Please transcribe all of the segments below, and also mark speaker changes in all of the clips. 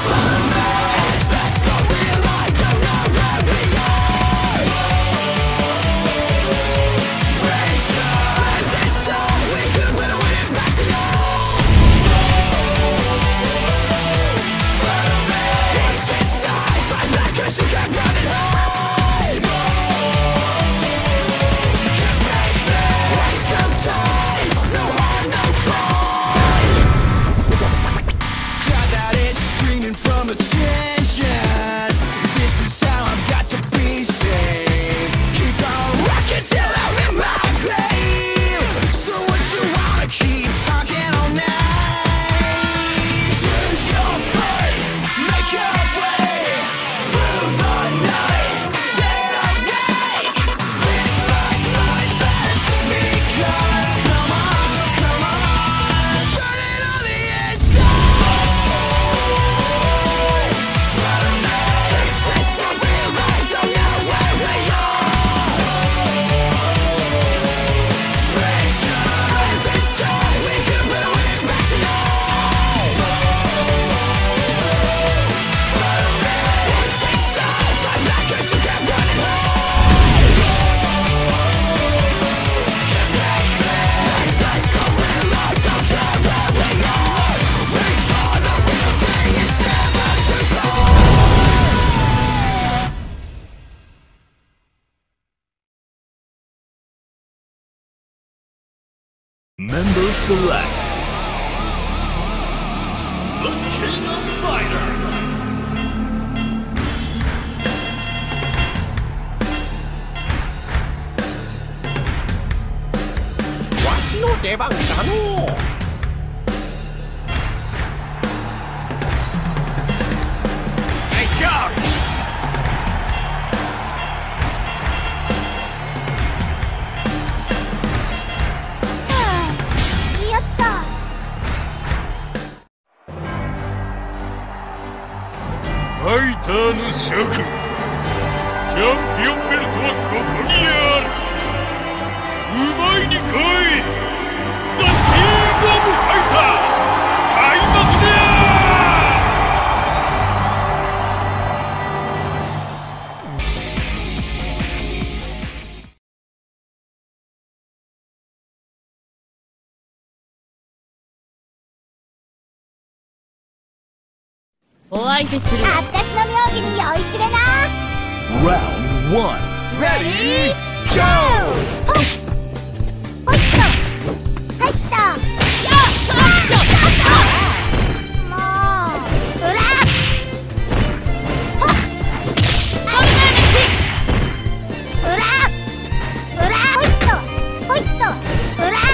Speaker 1: Member select. The King of Fighters. わしの出番だのう。ファイターの諸君、チャンピオンベルトはここにある。奪いに来い。ザ・キング・オブ・ファイター開幕だ。
Speaker 2: お相手する。私の妙義に酔いしれな。
Speaker 1: Round 1 Ready Go!
Speaker 2: ほいっと入った。やっちょっちょっもううらほっトルネーメキうらほいっとほいっとうら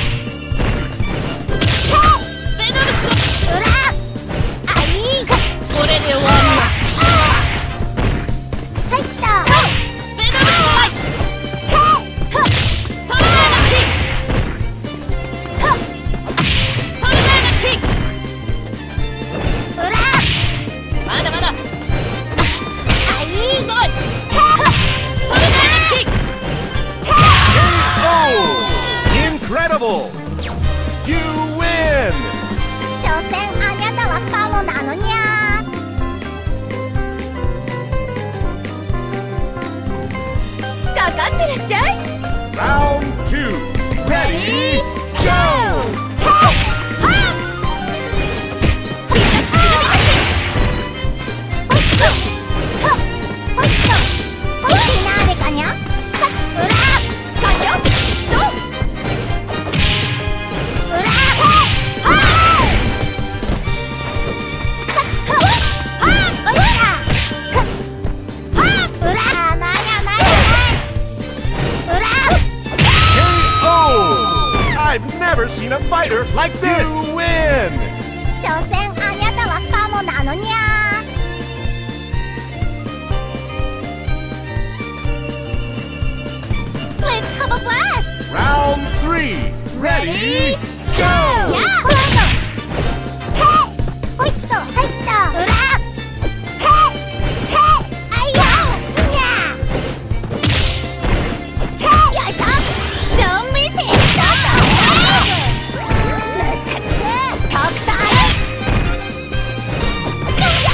Speaker 2: ベノルスコうらあいいかこれで終わりだ。入ったベノルスコトルネーメキトルネーメキうらまだまだあいいぞいトルネーメキ
Speaker 1: Incredible! You win!
Speaker 2: 所詮あにゃたはカモなのにゃ。かかってらっしゃい。
Speaker 1: Round 2 Ready Go! I've never seen a fighter like this! You win!
Speaker 2: 所詮あにゃたはカモなのにゃ。Let's have a blast!
Speaker 1: Round 3 Ready Go!
Speaker 2: やあほいっと入ったうらあいやにゃよいしょ Don't miss it! ムカつく特待や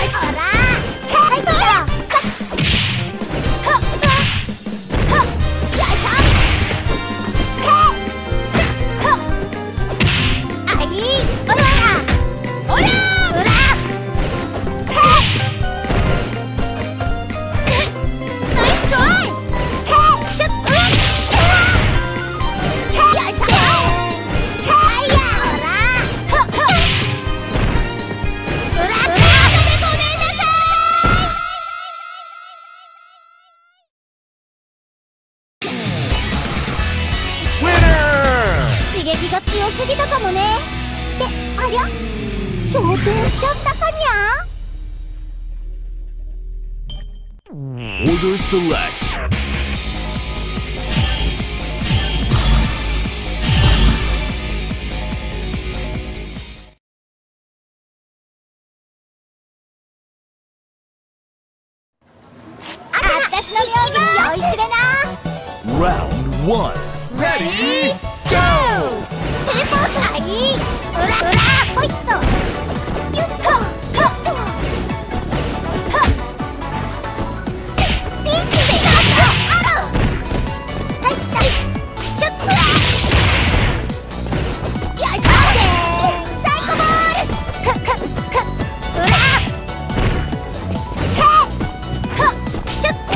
Speaker 2: ぎが強すぎたかもね。ってありゃ、昇天しちゃったかにゃ。
Speaker 1: Order select. Round 1. Ready, go!
Speaker 2: テレポートはいい。うらうらほいっと。ゆっとはっと。はっ。ピンチでガッとアロー。はいったい。シュッと。よいしょー。サイコボール。ふっふっふっ。うら。て。はっ。シュッと。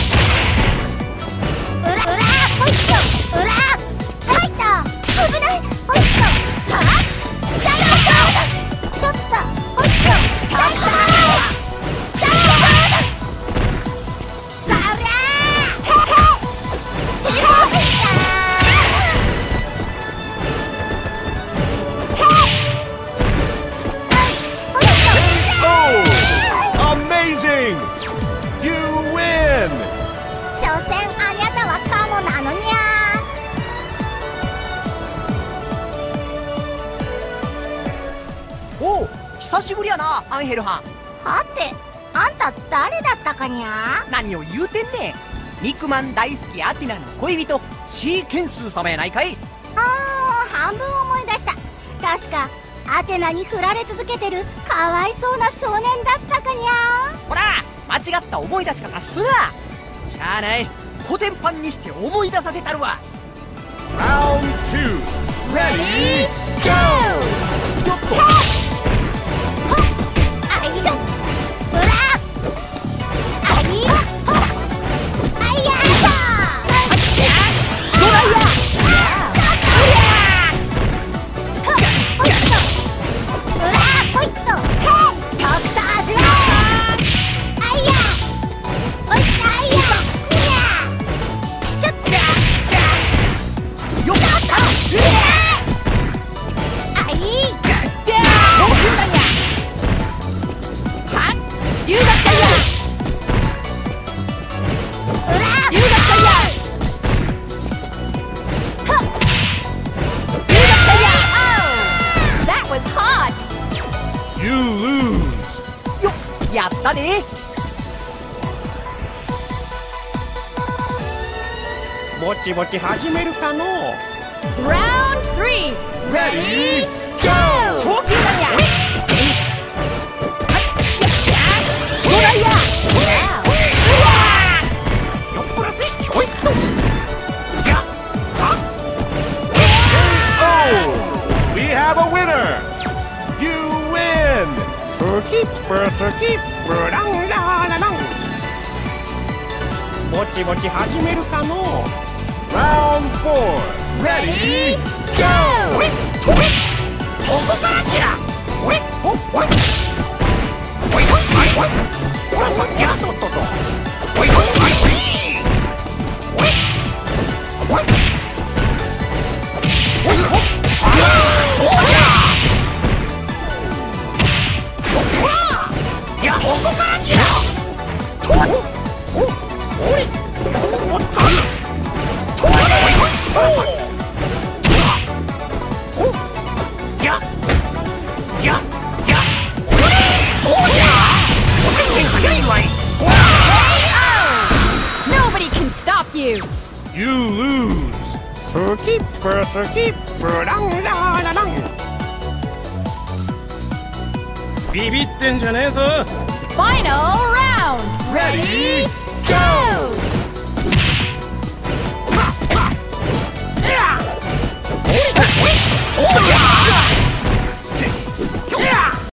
Speaker 2: うらうらほいっと。うら。はいった。危ない。ほいっと。はっ。サイコボール。シュッと。ほいっと。サイコボール。サイコボール。さあうらー。て。テレポートだー。
Speaker 1: Amazing! You win!
Speaker 2: 所詮ありゃたはカモなのにゃ
Speaker 3: おう、久しぶりやな、アンヘルはん。
Speaker 2: はて、あんた誰だったかにゃ。
Speaker 3: 何を言うてんねん。肉まん大好きアティナの恋人シーケンスー様やないかい。
Speaker 2: 半分思い出した。確かアテナに振られ続けてるかわいそうな少年だったかにゃ。
Speaker 3: ほら、間違った思い出し方すな。しゃあない、コテンパンにして思い出させたるわ。
Speaker 1: Round 2. Ready, go!
Speaker 3: よっと。
Speaker 2: あいがうらあいほあいやーちゃー。
Speaker 3: ドライヤー。
Speaker 2: ほいっと。うらほいっと。てトクサージュあいやおいしあいやいやシュッと。
Speaker 3: よっと。
Speaker 2: あい
Speaker 3: 超級弾や。はっ、留学タイヤー。
Speaker 2: うら
Speaker 3: 留学タイヤー。
Speaker 2: はっ
Speaker 3: 留学タイヤ
Speaker 2: That was hot!
Speaker 1: You lose!
Speaker 3: ー。よっ、やったで。
Speaker 4: ぼちぼち始めるかの。
Speaker 2: Round 3!
Speaker 1: Ready, go!
Speaker 3: 超級弾や。ドライヤー。よっこらせ、ひょいっと。やっはっ。
Speaker 1: Oh! We have a winner! You win!
Speaker 4: スキップスキップランラララン。ぼちぼち始めるかの。
Speaker 1: Round 4. Ready, go!
Speaker 3: ここからじゃ。おいおいおいおいおいおい。ほらさっきやっとっとと。おいおいおいおいおいおいおいおい。あらおや。ほら。いや、ここからじゃ。とおおいおったとおいほらさっき。
Speaker 2: Nobody can stop you!
Speaker 1: You lose!
Speaker 4: スキップスキップランラララン。ビビってんじゃねえぞ。